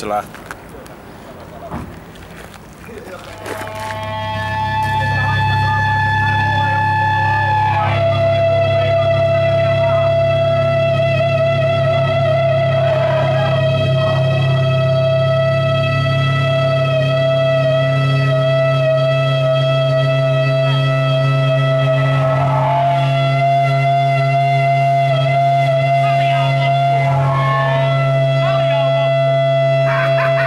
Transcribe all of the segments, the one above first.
se lähtee. Ha ha ha!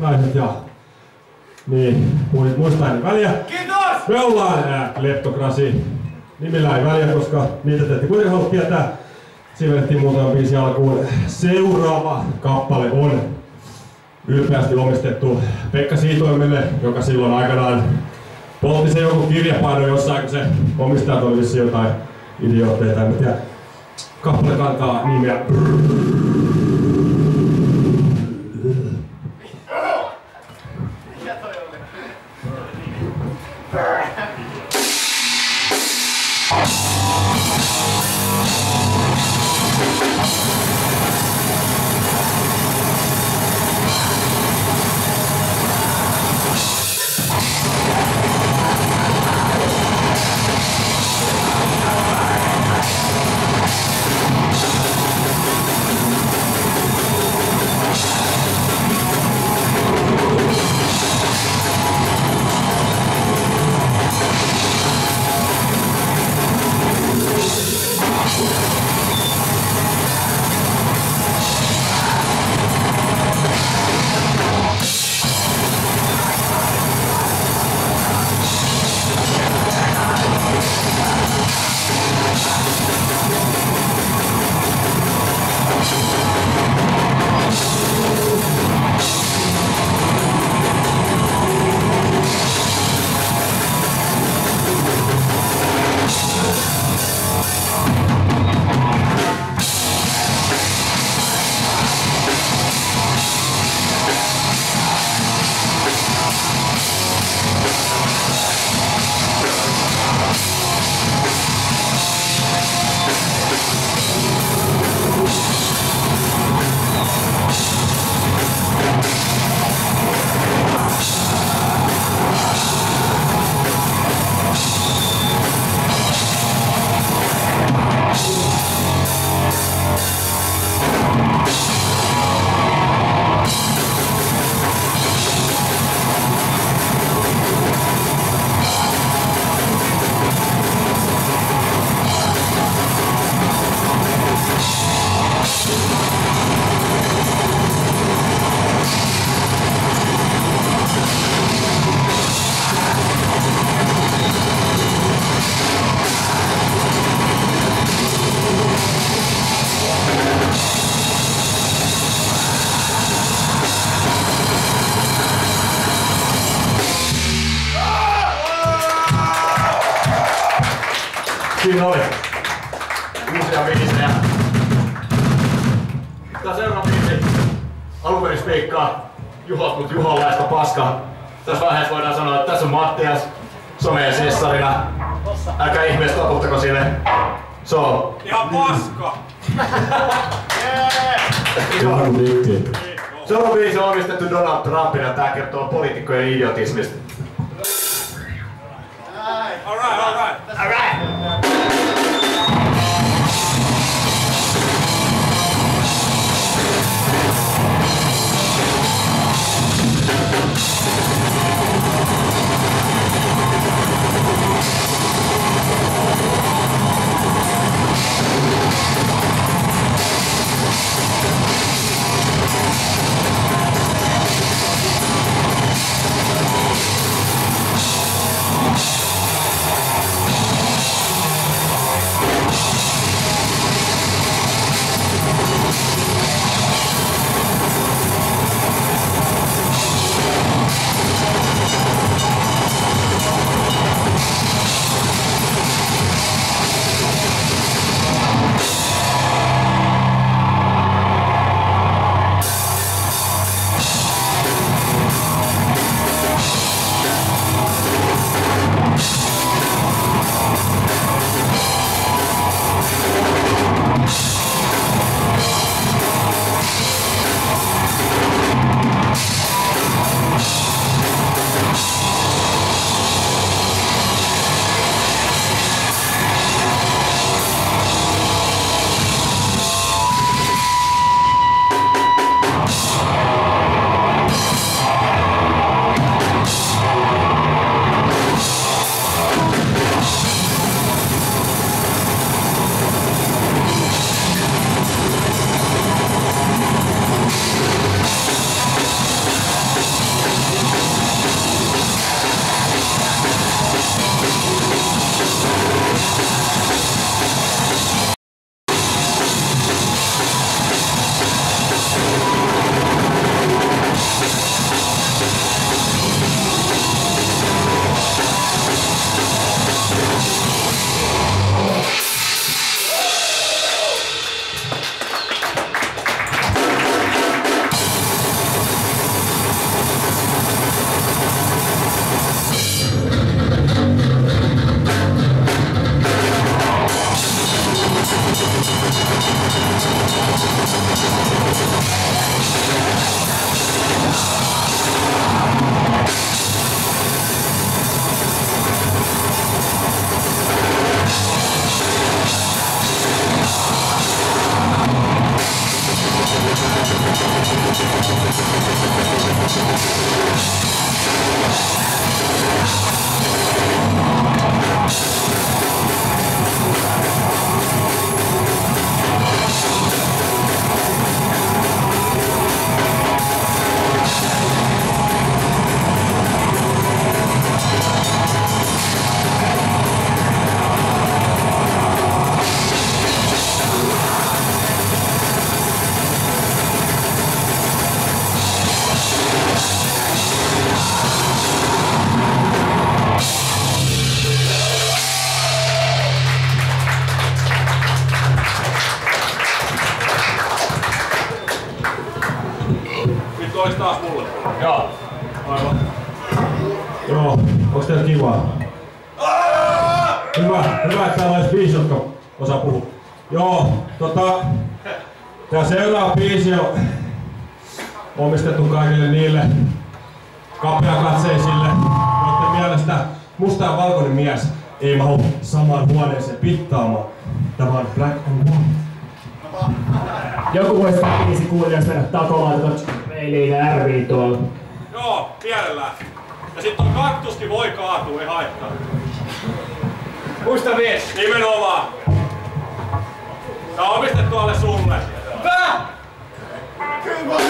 naiset ja niin, muista ennen väliä. Kiitos! Me ollaan Kleptokrasi. Nimillä ei väliä, koska niitä te ette kuitenkaan halua tietää. Siirrettiin muutama biisi alkuun. Seuraava kappale on ylpeästi omistettu Pekka Siitoimelle, joka silloin aikanaan poltti se joku kirjapaino jossain, kun se omistajat oli vissiin jotain idiootteita. En tiedä. Kappale kantaa nimiä. Siinä oli uusia biisejä. Tää seuraava biisi alunperin speikkaa Juhot Juholaista paskaa. Tässä vaiheessa voidaan sanoa, että tässä on Mattias someen sessarina. Älkää ihmeessä totuttako sille. Se on ihan paska! Seuraava biisi on omistettu Donald Trumpille ja tää kertoo poliitikkojen idiotismista. Alright! teillä kivaa? Hyvä, että täällä olisi biisi, jotka osaa puhua. Joo, tää seuraava biisi on omistettu kaikille niille kapeakatseisille, joiden mielestä musta ja valkoinen mies ei mahu samaan huoneeseen pittaamaan. Tämä on Black and White. Joku voisi biisi kuulijoista mennä takomaan ei niitä RV tuolla. Joo, mielellään. Ja sit on kaktuskin voi kaatua, ei haittaa. Muista mies! Nimenomaan! Tää on omistettu alle sulle. Hyvä! Kyllä!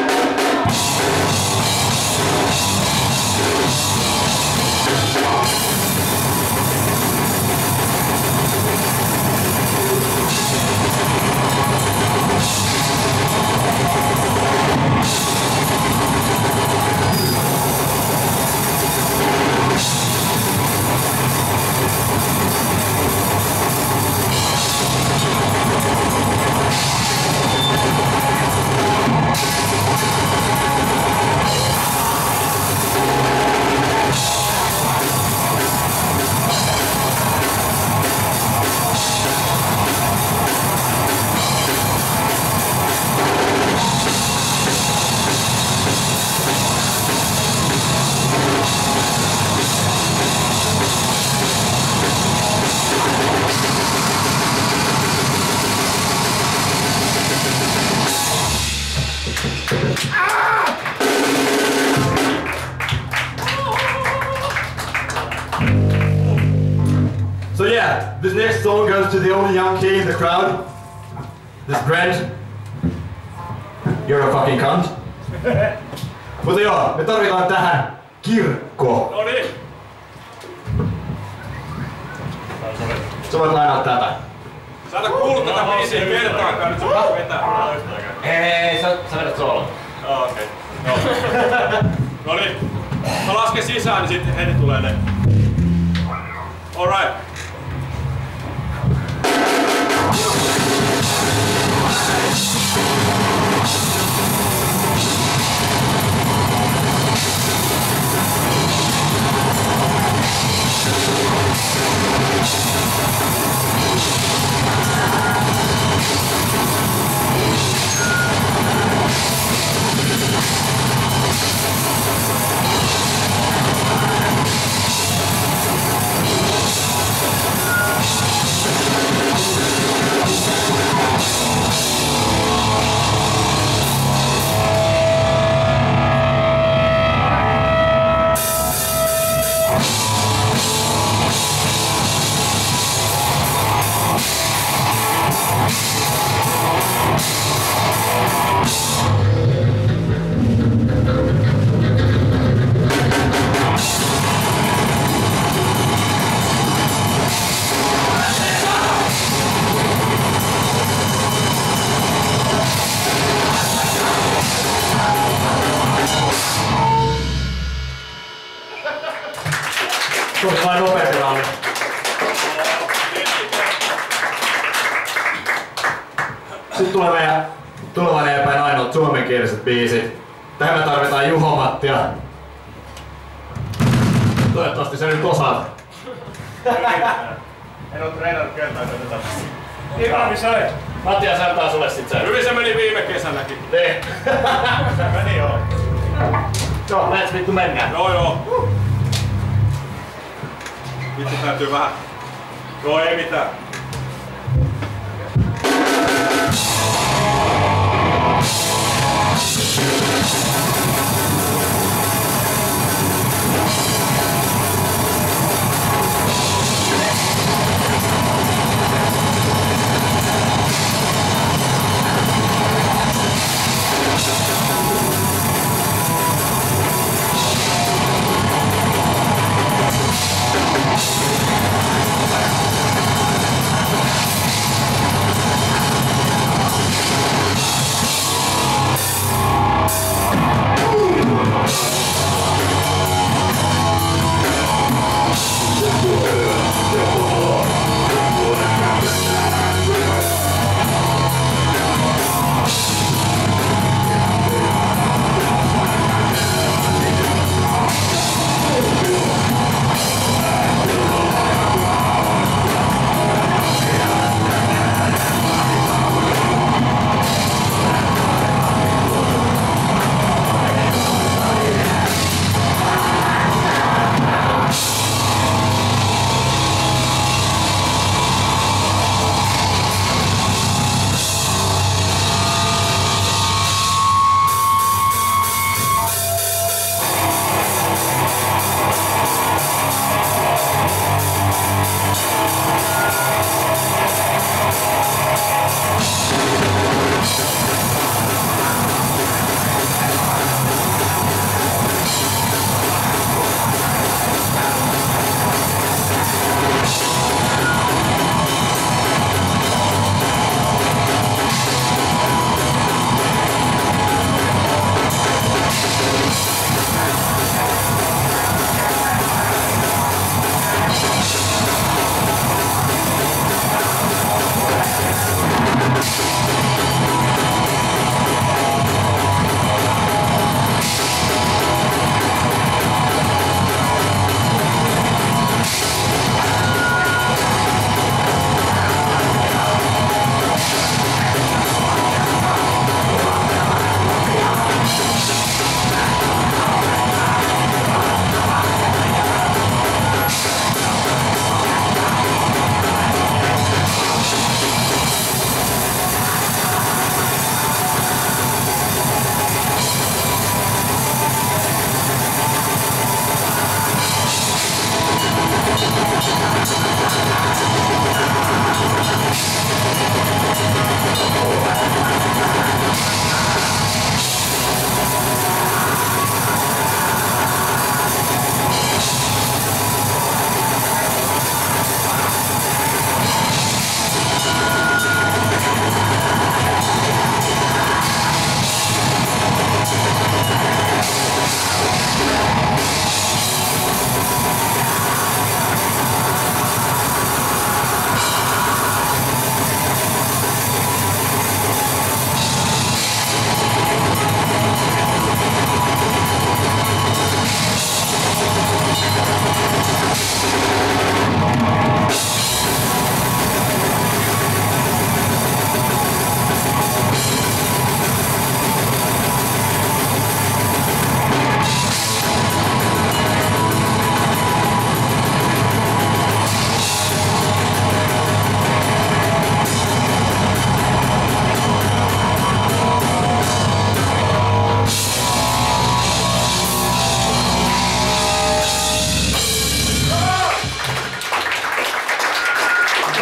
So yeah, this next song goes to the only young kid in the crowd. This Brent. You're a fucking cunt. Mutta joo, me tarvitaan tähän kirkko. No niin. Sä voit lainaa tätä. Sä et kuullut tätä biisiä kertaakaan, nyt sun pitää vetää. Ei, sä vedät soolon. Okei. No niin. Mä lasken sisään, niin sitten heti tulee ne. Alright. Tuli vain nopeampi raunin. Sitten tulee meidän tulevan EP:n ainoat suomenkieliset biisit. Tähän me tarvitaan Juho-Mattia. Toivottavasti se nyt osaat. En oo treenannut kertaakaan tätä. Hyvä, missä olet? Mattia säätää sulle sit sen. Hyvin se meni viime kesänäkin. Niin. Se meni joo. Joo, lähes vittu mennään. Joo. Vittu täytyy vähän. Joo, ei mitään.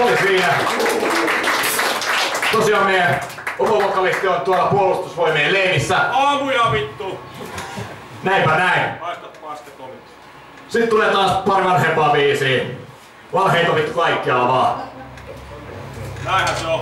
oli siinä. Tosiaan meidän omavokalisti on tuolla puolustusvoimien leirissä. Aamuja vittu! Näinpä näin. Haistat paska Tomi. Sitten tulee taas pari vanhempaa biisiä. Valheita vittu kaikkialla vaan. Näinhän se on.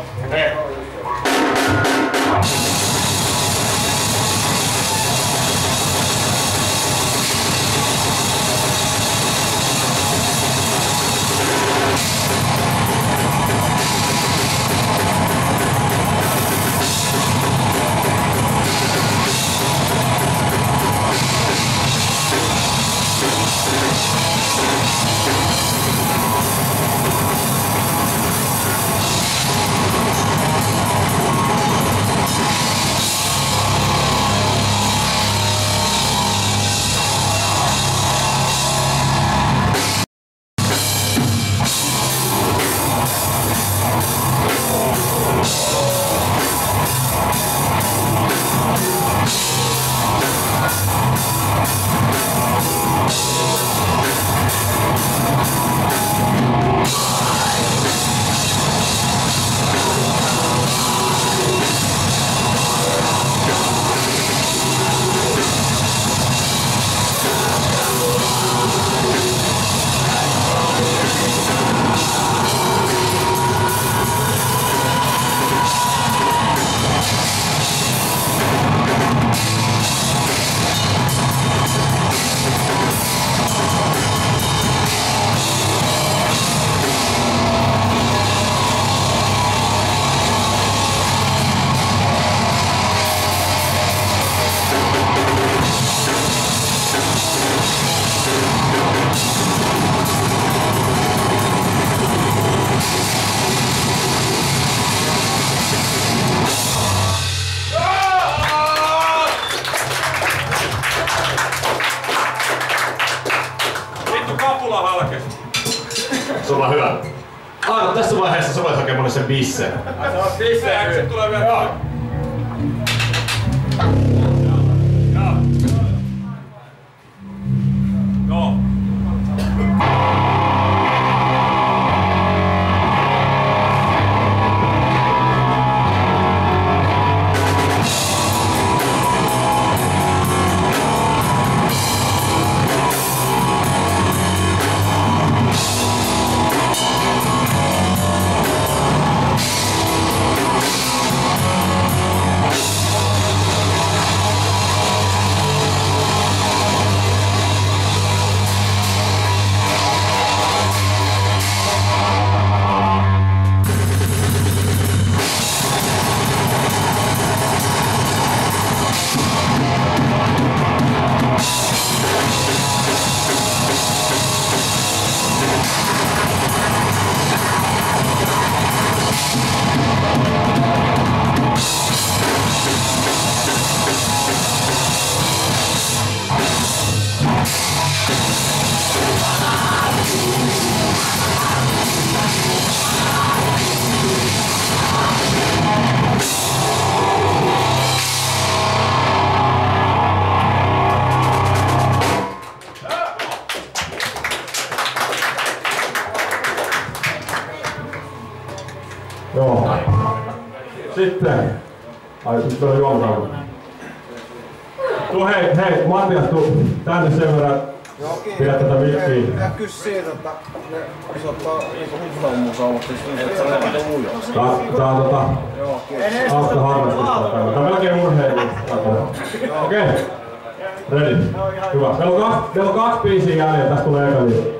Se on vaan hyvä. Aino, tässä vaiheessa sä voit hakea mulle sen bissen. Se on bisse, se tulee vielä. Joo. Joo. Joo. Sitten. Ai, nyt on juomatauko. Hei, Matias, tuu tänne sen verran. Pidät tätä vikkiä. Ja kyllä siitä, että ne osoittaa niinku huhtaamuusaa, mutta siis niin, että sä lähdet ujoa. Tää on Joo, kiitos. hauska harrastusta. Tää on melkein urheilu. Okei. Ready. Hyvä. Meillä on 2 biisiä jäljellä. Tästä tulee eka liian.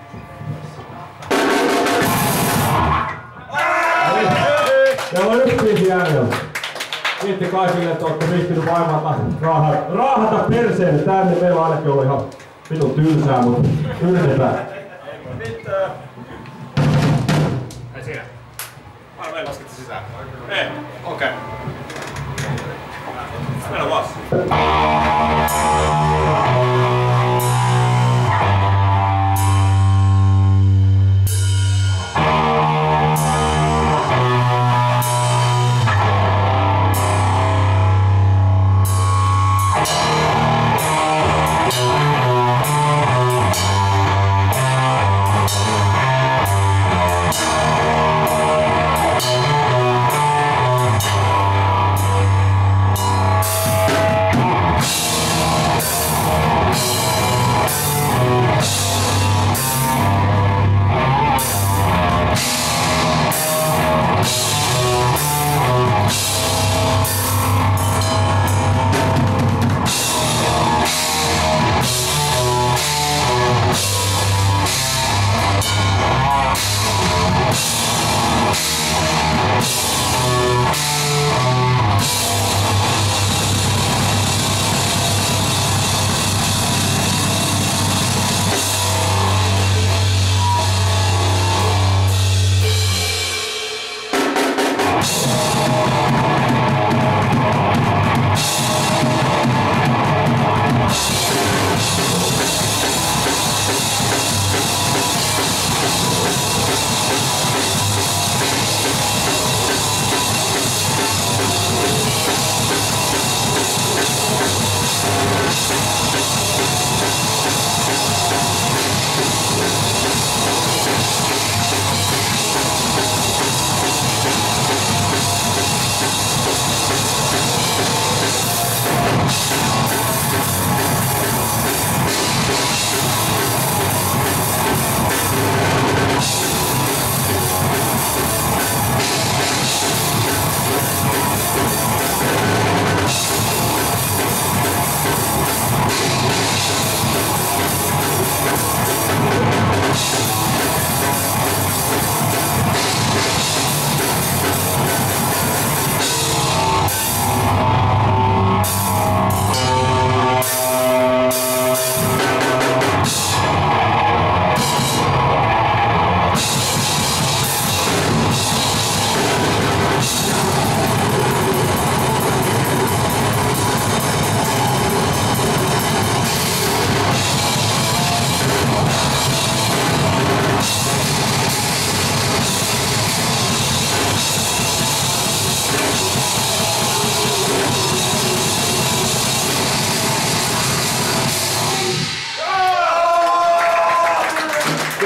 Meillä on 1 biisi jäljellä. Kiitti kaikille, että olette viihtynyt vaivata raahata perseenne tänne. Meillä on ainakin ollut ihan vitun tylsää, mutta yritetään. Ei siinä. Aina me laskette sisään. Ei. Okei. Mennään vaan.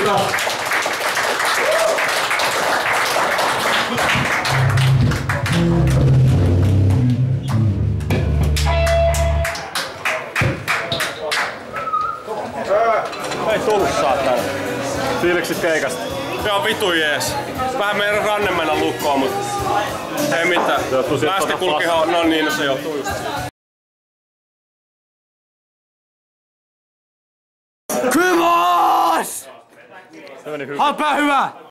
Kiitos. Ei tullut saatana. Fiiliksit keikasta? Se on vitu jees. Vähän meidän ranne mennä lukkoon, mutta ei mitään. Lästi kulkihan, no niin, no se joutuu just siihen. Kymos! Halpää hyvä!